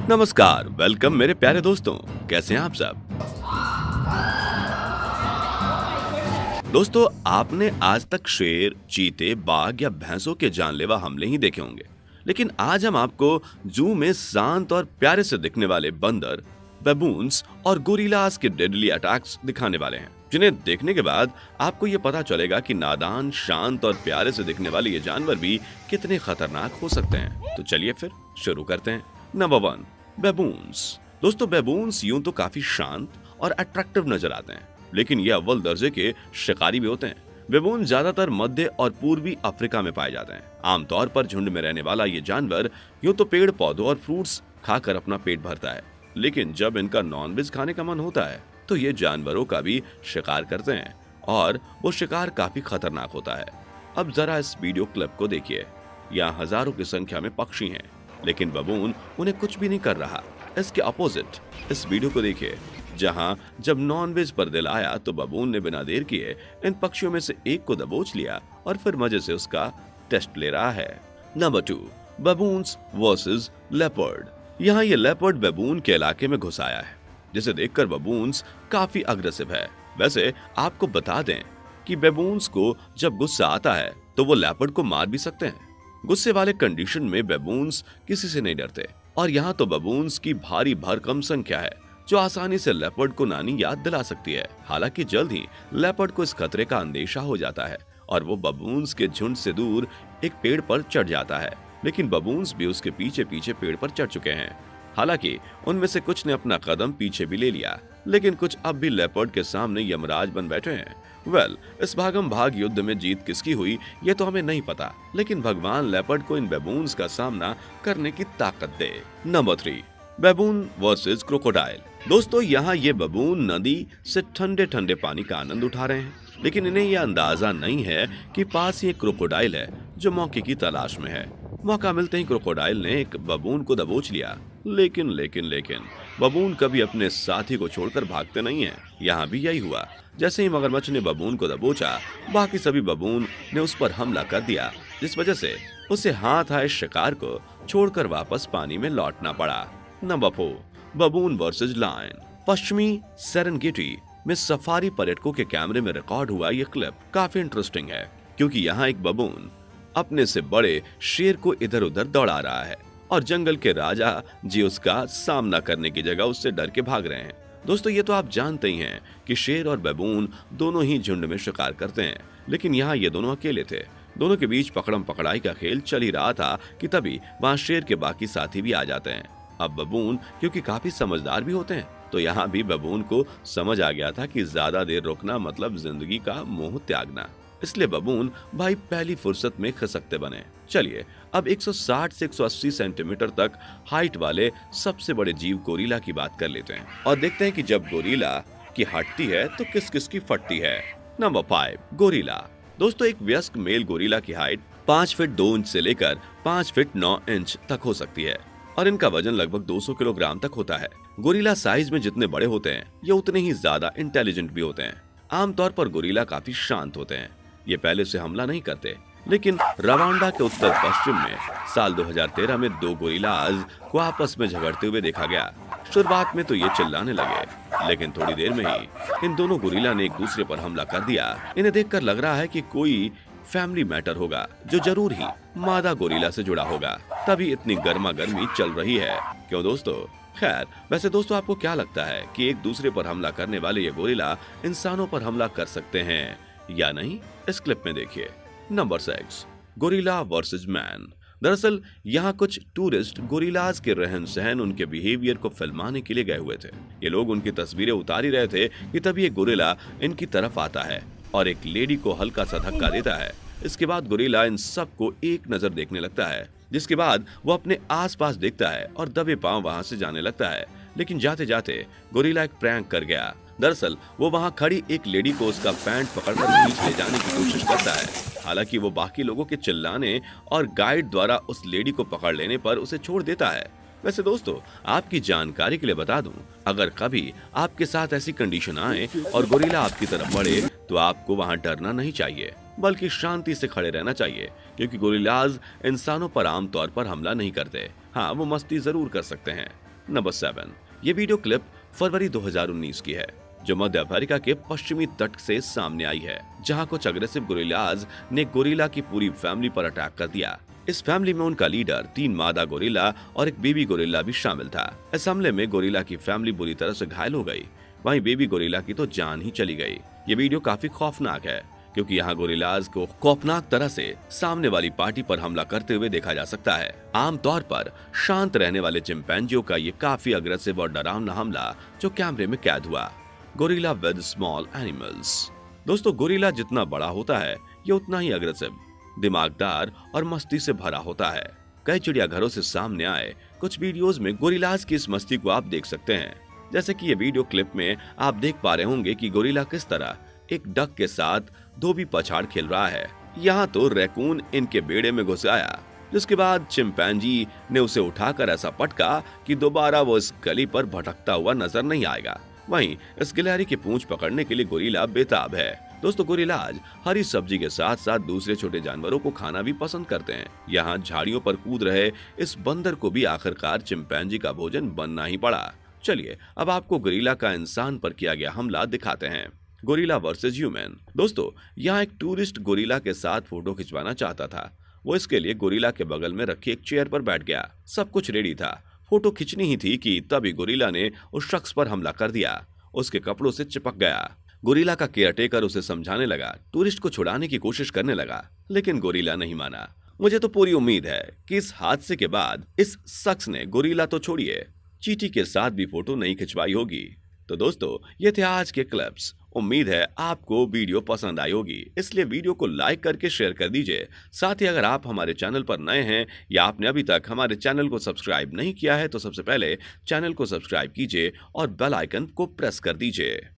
नमस्कार, वेलकम मेरे प्यारे दोस्तों। कैसे हैं आप सब? दोस्तों, आपने आज तक शेर, चीते, बाघ या भैंसों के जानलेवा हमले ही देखे होंगे, लेकिन आज हम आपको जू में शांत और प्यारे से दिखने वाले बंदर, बेबून्स और गोरिल्लास के डेडली अटैक्स दिखाने वाले हैं, जिन्हें देखने के बाद आपको ये पता चलेगा कि नादान, शांत और प्यारे से दिखने वाले ये जानवर भी कितने खतरनाक हो सकते हैं। तो चलिए फिर शुरू करते हैं। Number 1, baboons. दोस्तों, बेबून्स यूं तो काफी शांत और अट्रैक्टिव नजर आते हैं, लेकिन ये अव्वल दर्जे के शिकारी भी होते हैं। बेबून ज्यादातर मध्य और पूर्वी अफ्रीका में पाए जाते हैं। आमतौर पर झुंड में रहने वाला ये जानवर यूं तो पेड़ पौधों और फ्रूट्स खाकर अपना पेट भरता है, लेकिन जब इनका नॉनवेज खाने का मन होता है तो ये जानवरों का भी शिकार करते हैं, और वो शिकार काफी खतरनाक होता है। अब जरा इस वीडियो क्लिप को देखिए। यहाँ हजारों की संख्या में पक्षी हैं, लेकिन बबून उन्हें कुछ भी नहीं कर रहा। इसके अपोजिट इस वीडियो को देखिए, जहां जब नॉनवेज पर दिल आया तो बबून ने बिना देर किए इन पक्षियों में से एक को दबोच लिया और फिर मजे से उसका टेस्ट ले रहा है। Number 2, baboons versus leopard. यहाँ ये लेपर्ड बबून के इलाके में घुस आया है, जिसे देखकर बबून्स काफी अग्रेसिव है। वैसे आपको बता दें कि बबून्स को जब गुस्सा आता है तो वो लेपर्ड को मार भी सकते हैं। गुस्से वाले कंडीशन में बबून्स किसी से नहीं डरते, और यहाँ तो बबून्स की भारी भरकम संख्या है जो आसानी से लेपर्ड को नानी याद दिला सकती है। हालांकि जल्द ही लेपर्ड को इस खतरे का अंदेशा हो जाता है और वो बबून्स के झुंड से दूर एक पेड़ पर चढ़ जाता है, लेकिन बबून्स भी उसके पीछे पीछे पेड़ पर चढ़ चुके हैं। हालांकि उनमें से कुछ ने अपना कदम पीछे भी ले लिया, लेकिन कुछ अब भी लेपर्ड के सामने यमराज बन बैठे हैं। इस भागम भाग युद्ध में जीत किसकी हुई ये तो हमें नहीं पता, लेकिन भगवान लेपर्ड को इन बेबून्स का सामना करने की ताकत दे। Number 3, baboon versus crocodile. दोस्तों, यहाँ ये बबून नदी से ठंडे ठंडे पानी का आनंद उठा रहे हैं, लेकिन इन्हें यह अंदाजा नहीं है कि पास ही एक क्रोकोडाइल है जो मौके की तलाश में है। मौका मिलते ही क्रोकोडाइल ने एक बबून को दबोच लिया, लेकिन बबून कभी अपने साथी को छोड़कर भागते नहीं है। यहाँ भी यही हुआ। जैसे ही मगरमच्छ ने बबून को दबोचा, बाकी सभी बबून ने उस पर हमला कर दिया, जिस वजह से उसे हाथ आए शिकार को छोड़कर वापस पानी में लौटना पड़ा। Number 4, baboon versus lion. पश्चिमी सेरेंगेटी में सफारी पर्यटकों के कैमरे में रिकॉर्ड हुआ यह क्लिप काफी इंटरेस्टिंग है, क्योंकि यहाँ एक बबून अपने से बड़े शेर को इधर उधर दौड़ा रहा है और जंगल के राजा जी उसका सामना करने की जगह उससे डर के भाग रहे हैं। दोस्तों, ये तो आप जानते ही हैं कि शेर और बबून दोनों ही झुंड में शिकार करते हैं, लेकिन यहाँ ये दोनों अकेले थे। दोनों के बीच पकड़म पकड़ाई का खेल चल ही रहा था कि तभी वहाँ शेर के बाकी साथी भी आ जाते हैं। अब बबून क्योंकि काफी समझदार भी होते हैं, तो यहाँ भी बबून को समझ आ गया था कि ज्यादा देर रुकना मतलब जिंदगी का मोह त्यागना, इसलिए बबून भाई पहली फुर्सत में खिसकते बने। चलिए अब 160 से 180 सेंटीमीटर तक हाइट वाले सबसे बड़े जीव गोरिल्ला की बात कर लेते हैं और देखते हैं कि जब गोरिल्ला की हटती है तो किस किस की फटती है। Number 5, gorilla. दोस्तों, एक वयस्क मेल गोरिल्ला की हाइट 5 फीट 2 इंच से लेकर 5 फीट 9 इंच तक हो सकती है और इनका वजन लगभग 200 किलोग्राम तक होता है। गोरिल्ला साइज में जितने बड़े होते हैं ये उतने ही ज्यादा इंटेलिजेंट भी होते हैं। आमतौर पर गोरिल्ला काफी शांत होते हैं। ये पहले से हमला नहीं करते, लेकिन रवांडा के उत्तर पश्चिम में साल 2013 में 2 गोरिल्लाज को आपस में झगड़ते हुए देखा गया। शुरुआत में तो ये चिल्लाने लगे, लेकिन थोड़ी देर में ही इन दोनों गोरिल्ला ने एक दूसरे पर हमला कर दिया। इन्हें देखकर लग रहा है कि कोई फैमिली मैटर होगा जो जरूर ही मादा गोरिल्ला से जुड़ा होगा, तभी इतनी गर्मा गर्मी चल रही है। क्यों दोस्तों? खैर, वैसे दोस्तों, आपको क्या लगता है कि एक दूसरे पर हमला करने वाले ये गोरिल्ला इंसानों पर हमला कर सकते हैं या नहीं? इस क्लिप में देखिए। Number 6, gorilla versus man. दरअसल यहाँ कुछ टूरिस्ट गोरिल्लाज के रहन सहन, उनके बिहेवियर को फिल्माने के लिए गए हुए थे। ये लोग उनकी तस्वीरें उतार ही रहे थे कि तभी एक गोरिल्ला इनकी तरफ आता है और एक लेडी को हल्का सा धक्का देता है। इसके बाद गोरिल्ला इन सबको एक नजर देखने लगता है, जिसके बाद वो अपने आसपास देखता है और दबे पांव वहां से जाने लगता है। लेकिन जाते जाते गोरिल्ला एक प्रैंक कर गया। दरअसल वो वहां खड़ी एक लेडी को उसका पैंट पकड़कर खींच ले जाने की कोशिश करता है। हालांकि वो बाकी लोगों के चिल्लाने और गाइड द्वारा उस लेडी को पकड़ लेने पर उसे छोड़ देता है। वैसे दोस्तों, आपकी जानकारी के लिए बता दूं, अगर कभी आपके साथ ऐसी कंडीशन आए और गोरिल्ला आपकी तरफ बढ़े तो आपको वहां डरना नहीं चाहिए, बल्कि शांति से खड़े रहना चाहिए, क्योंकि गोरिल्लाज इंसानों पर आमतौर पर हमला नहीं करते। हाँ, वो मस्ती जरूर कर सकते हैं। नंबर 7, ये वीडियो क्लिप फरवरी 2019 की है, जो मध्य अफ्रीका के पश्चिमी तट से सामने आई है, जहां कुछ अग्रेसिव गोरिल्लाज ने गोरिल्ला की पूरी फैमिली पर अटैक कर दिया। इस फैमिली में उनका लीडर, 3 मादा गोरिल्ला और एक बेबी गोरिल्ला भी शामिल था। इस हमले में गोरिल्ला की फैमिली बुरी तरह से घायल हो गई, वहीं बेबी गोरिल्ला की तो जान ही चली गई। ये वीडियो काफी खौफनाक है, क्योंकि यहाँ गोरिल्लाज को खौफनाक तरह से सामने वाली पार्टी पर हमला करते हुए देखा जा सकता है। आमतौर पर शांत रहने वाले चिंपैंजियों का ये काफी अग्रेसिव और डरावना हमला जो कैमरे में कैद हुआ। Gorilla with small animals. दोस्तों, गोरिल्ला जितना बड़ा होता है, ये उतना ही अग्रेसिव, दिमागदार और मस्ती से भरा होता है। कई चिड़ियाघरों से सामने आए कुछ वीडियोस में गोरिल्लाज की इस मस्ती को आप देख सकते हैं। जैसे कि ये वीडियो क्लिप में आप देख पा रहे होंगे कि गोरिल्ला किस तरह एक डक के साथ धोबी पछाड़ खेल रहा है। यहाँ तो रैकून इनके बेड़े में घुस आया, जिसके बाद चिंपैंजी ने उसे उठाकर ऐसा पटका कि दोबारा वो इस गली पर भटकता हुआ नजर नहीं आएगा। वहीं इस गिलहरी की पूंछ पकड़ने के लिए गोरिल्ला बेताब है। दोस्तों, गोरिल्लाज हरी सब्जी के साथ साथ दूसरे छोटे जानवरों को खाना भी पसंद करते हैं। यहाँ झाड़ियों पर कूद रहे इस बंदर को भी आखिरकार चिंपैंजी का भोजन बनना ही पड़ा। चलिए अब आपको गोरिल्ला का इंसान पर किया गया हमला दिखाते हैं। Gorilla versus human. दोस्तों, यहाँ एक टूरिस्ट गोरिल्ला के साथ फोटो खिंचवाना चाहता था। वो इसके लिए गोरिल्ला के बगल में रखी एक चेयर पर बैठ गया। सब कुछ रेडी था, फोटो खिंचनी ही थी कि तभी गोरिल्ला ने उस शख्स पर हमला कर दिया। उसके कपड़ों से चिपक गया। गोरिल्ला का केयरटेकर उसे समझाने लगा, टूरिस्ट को छुड़ाने की कोशिश करने लगा, लेकिन गोरिल्ला नहीं माना। मुझे तो पूरी उम्मीद है कि इस हादसे के बाद इस शख्स ने गोरिल्ला तो छोड़िए, चींटी के साथ भी फोटो नहीं खिंचवाई होगी। तो दोस्तों, ये थे आज के क्लिप्स। उम्मीद है आपको वीडियो पसंद आई होगी, इसलिए वीडियो को लाइक करके शेयर कर दीजिए। साथ ही अगर आप हमारे चैनल पर नए हैं या आपने अभी तक हमारे चैनल को सब्सक्राइब नहीं किया है, तो सबसे पहले चैनल को सब्सक्राइब कीजिए और बेल आइकन को प्रेस कर दीजिए।